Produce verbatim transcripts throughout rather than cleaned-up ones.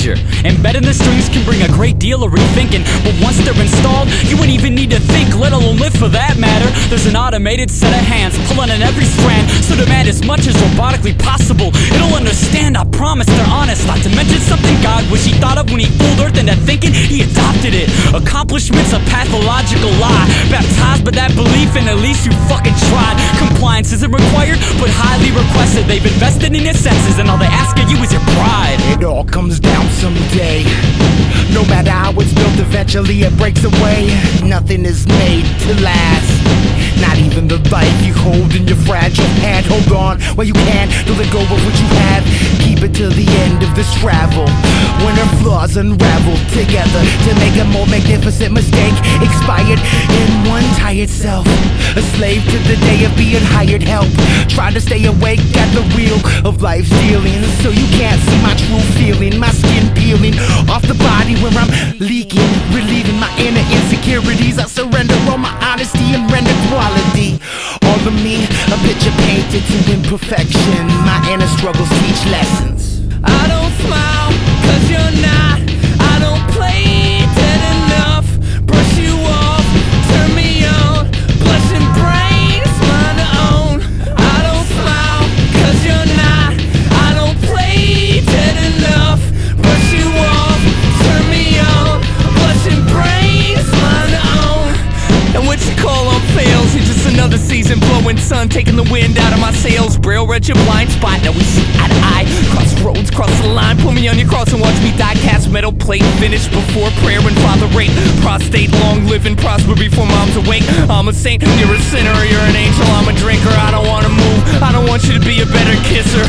danger. Embedding the strings can bring a great deal of rethinking, but once they're installed, you wouldn't even need to think, let alone live for that matter. There's an automated set of hands pulling on every strand, so demand as much as robotically possible. It'll understand, I promise, they're honest. Not to mention something God wish he thought of when he fooled Earth into thinking he adopted it. Accomplishment's a pathological lie, baptized by that belief, and at least you fucking tried. Compliance isn't required, but highly requested. They've invested in your senses, and all they ask of you is your pride. It all comes down someday. No matter how it's built, eventually it breaks away. Nothing is made to last, not even the life you hold in your fragile hand. Hold on while you can, don't let go of what you have. Keep it till the end of this travel, when our flaws unravel together to make a more magnificent mistake. Expired in one tired self, a slave to the day of being hired help. Trying to stay awake at the wheel of life's dealing, so you can't see my true feeling. My skin peeling off the body where I'm leaking, relieving my inner insecurities. I surrender all my honesty and render quality. All of me, a picture painted to imperfection. My inner struggles teach lessons. I don't smile, cause you're not. I don't play dead enough. Brush you off, turn me on. Blush and brain, it's mine to own. I don't smile, cause you're not. I don't play dead enough. Brush you off, turn me on. Blush and brain, it's mine to own. And what you call on fails, you're just another season blowing sun, taking the wind out of my sails. Braille read your blind spot, now we see eye to eye. Crossroads, cross the line, put me on your cross and watch me die. Cast metal plate, finish before prayer and father rate. Prostate, long living, prosper before mom's awake. I'm a saint, you're a sinner, you're an angel, I'm a drinker. I don't wanna move, I don't want you to be a better kisser.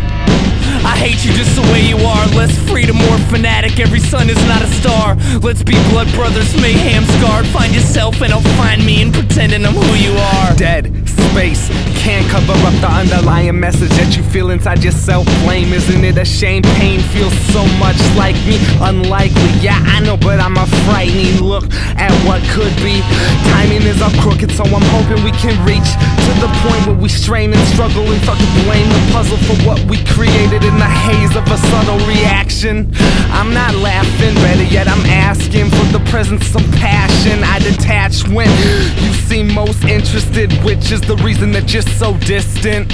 I hate you just the way you are. Less freedom, more fanatic. Every sun is not a star. Let's be blood brothers, mayhem scarred. Find yourself and I'll find me, and pretending I'm who you are. Dead space can't cover up the underlying message that you feel inside yourself. Blame, isn't it a shame? Pain feels so much like me. Unlikely, yeah, I know, but I'm a frightening look at what could be. Timing is up crooked, so I'm hoping we can reach to the point where we strain and struggle and start to blame the puzzle for what we created in the haze of a subtle reaction. I'm not laughing, better yet I'm asking for the presence of some passion. I detach when you seem most interested, which is the reason that you're so distant.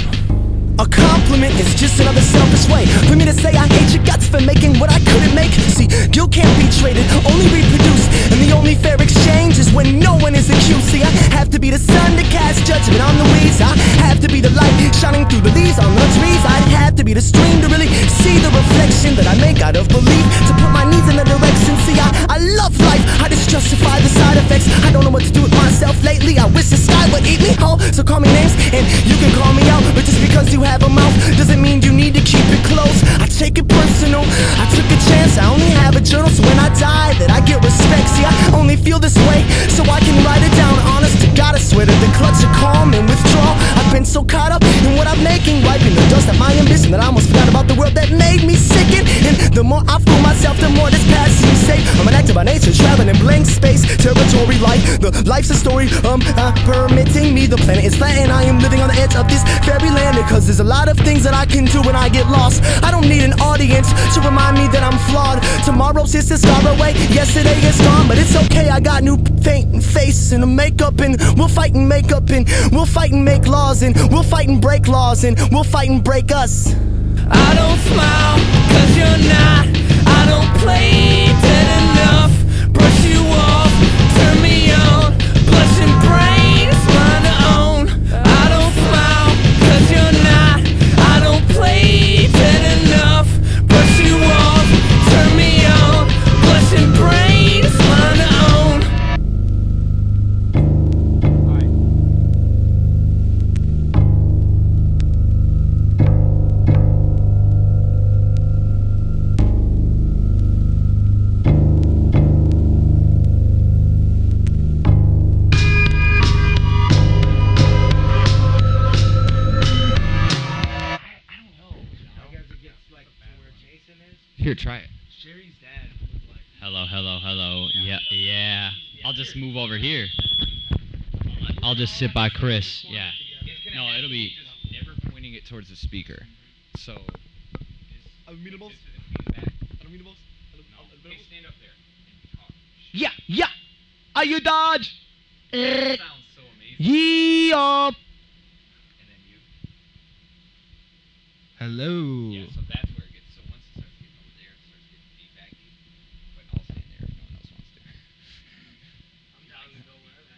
A compliment is just another selfish way for me to say I hate your guts for making what I couldn't make. See, guilt can't be traded, only reproduced, and the only fair exchange is when no one is accused. See, I have to be the sun to cast judgment on the weeds. I have to be the light shining through the leaves on the trees. I have to be the stream to really see the reflection that I make out of belief, to put my needs in the direction. See, I, I love life, I just justify the side effects. I don't know what to do with myself lately. I wish the sky would eat me whole. So call me names and you can call me out, but just because you have a mouth doesn't mean you need to keep it close. I take it personal, I took a chance. I only have a journal, so when I die that I get respect. See, I only feel this way so I can write it down. Honest to God, I swear to the clutch of calm and withdrawal. I've been so caught up in what I'm making, wiping the dust of my ambition, that I almost forgot about the world that made me sicken. And the more I fool myself, the more this past seems safe. I'm an actor by nature, traveling in blank space, territory like the life's a story. Um, uh, permitting me, the planet is flat and I am living on the edge of this fairyland, because there's a lot of things that I can do when I get lost. I don't need an audience to remind me that I'm flawed. Tomorrow's just a star away, yesterday is gone, but it's okay. I got new paint and face and a makeup, and we'll fight and make up, and we'll fight and make laws, and we'll fight and break laws, and we'll fight and break us. I don't smile, cause you're not. I don't play dead enough. Brush you off, turn me on. Blush and brain, it's mine to own. I don't smile, cause you're not. I don't play dead enough. Brush you off, turn me on. Blush and brain, it's mine to own. Here, try it. Sherry's dad looked like. Hello, hello, hello. Yeah, yeah. I'll just move over here. I'll just sit by Chris. Yeah. No, it'll be never pointing it towards the speaker. So. Unmutables? Unmutables? stand up there and talk. Yeah, yeah. Are you Dodge? That sounds so amazing. Yeah. And then you. Hello. Yeah, so that's where it gets. So once it starts getting over there, it starts getting feedbacky. But I'll stand there if no one else wants to. I'm down to go wherever,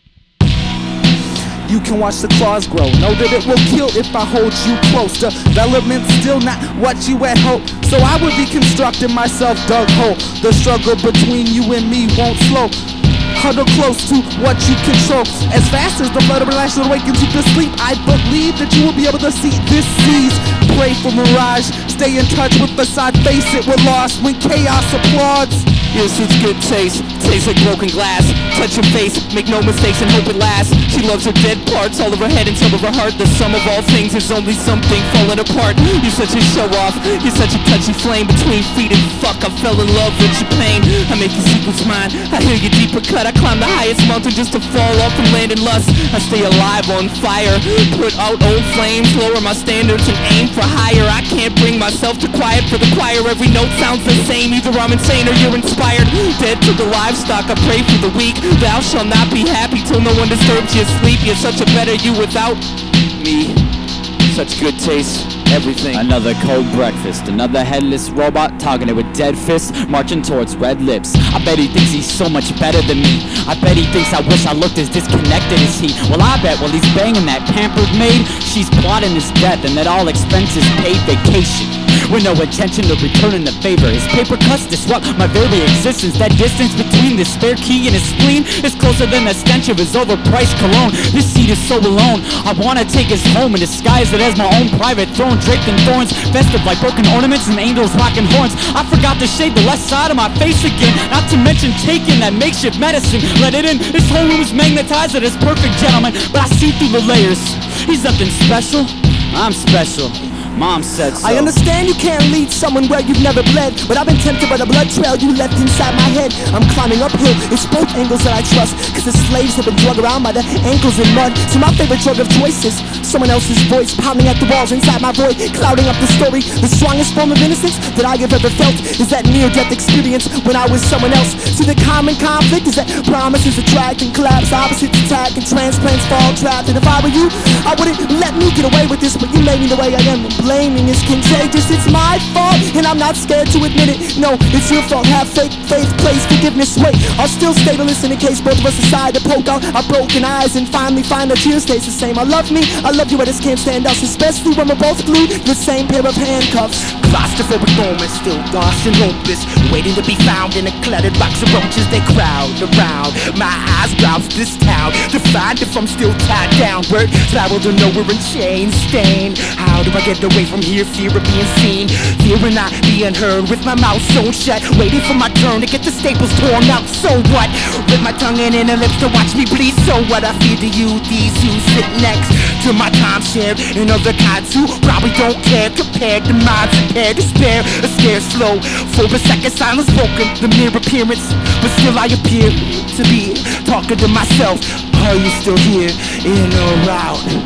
dude. You can watch the claws grow. Know that it will kill if I hold you close. Development's still not what you had hoped. So I would be constructing myself dug hole. The struggle between you and me won't slow. Huddle close to what you control. As fast as the blood of relax awakens you to sleep, I believe that you will be able to see this seas. Pray for mirage. Stay in touch with the side. Face it, we're lost when chaos applauds. Your suit's good taste, tastes like broken glass. Touch your face, make no mistakes and hope it lasts. She loves her dead parts, all of her head and some of her heart. The sum of all things is only something falling apart. You're such a show-off, you're such a touchy flame. Between feet and fuck, I fell in love with your pain. I make your secrets mine, I hear your deeper cut. I climb the highest mountain just to fall off and land in lust. I stay alive on fire, put out old flames, lower my standards and aim for higher. I can't bring myself to quiet for the choir. Every note sounds the same, either I'm insane or you're inspired. Dead to the livestock, I pray for the weak. Thou shalt not be happy till no one disturbs your sleep. You're such a better you without me. Such good taste, everything. Another cold breakfast, another headless robot targeted with dead fists, marching towards red lips. I bet he thinks he's so much better than me. I bet he thinks I wish I looked as disconnected as he. Well, I bet while he's banging that pampered maid, she's plotting his death and that all expenses paid vacation. With no intention of returning the favor, his paper cuts disrupt my very existence. That distance between the spare key and his spleen is closer than the stench of his overpriced cologne. This seat is so alone, I wanna take us home and disguise it as my own private throne, draped in thorns, festive like broken ornaments and angels rocking horns. I forgot to shade the left side of my face again, not to mention taking that makeshift medicine. Let it in, this whole room is magnetized at his perfect gentleman, but I see through the layers. He's nothing special, I'm special. Mom said so. I understand you can't lead someone where you've never bled, but I've been tempted by the blood trail you left inside my head. I'm climbing uphill, it's both angles that I trust, cause the slaves have been drug around by the ankles in mud. So my favorite drug of choice is someone else's voice pounding at the walls inside my void, clouding up the story. The strongest form of innocence that I have ever felt is that near-death experience when I was someone else. See, the common conflict is that promises attract and collapse, opposites attack and transplants fall trapped. And if I were you, I wouldn't let me get away with this, but you made me the way I am. Blaming is contagious, it's my fault, and I'm not scared to admit it. No, it's your fault, have faith, faith, place, forgiveness, wait. I'll still stay to listen in case both of us decide to poke out our broken eyes and finally find the tears taste the same. I love me, I love you, I just can't stand us, especially when we're both glued to the same pair of handcuffs. Claustrophobic moments, still lost and hopeless, waiting to be found in a cluttered box of roaches. They crowd around my eyes, browse this town to find if I'm still tied downward, travel to nowhere in chains, stained. How do I get away from here? Fear of being seen, fear of not being heard, with my mouth sewn shut, waiting for my turn to get the staples torn out. So what? Rip my tongue in and lips to watch me bleed. So what? I feed to you these who sit next to my timeshare, and other kinds who probably don't care, compared to minds impaired, despair, a scare slow, for a second silence broken, the mere appearance, but still I appear to be talking to myself. Are you still here, in or out?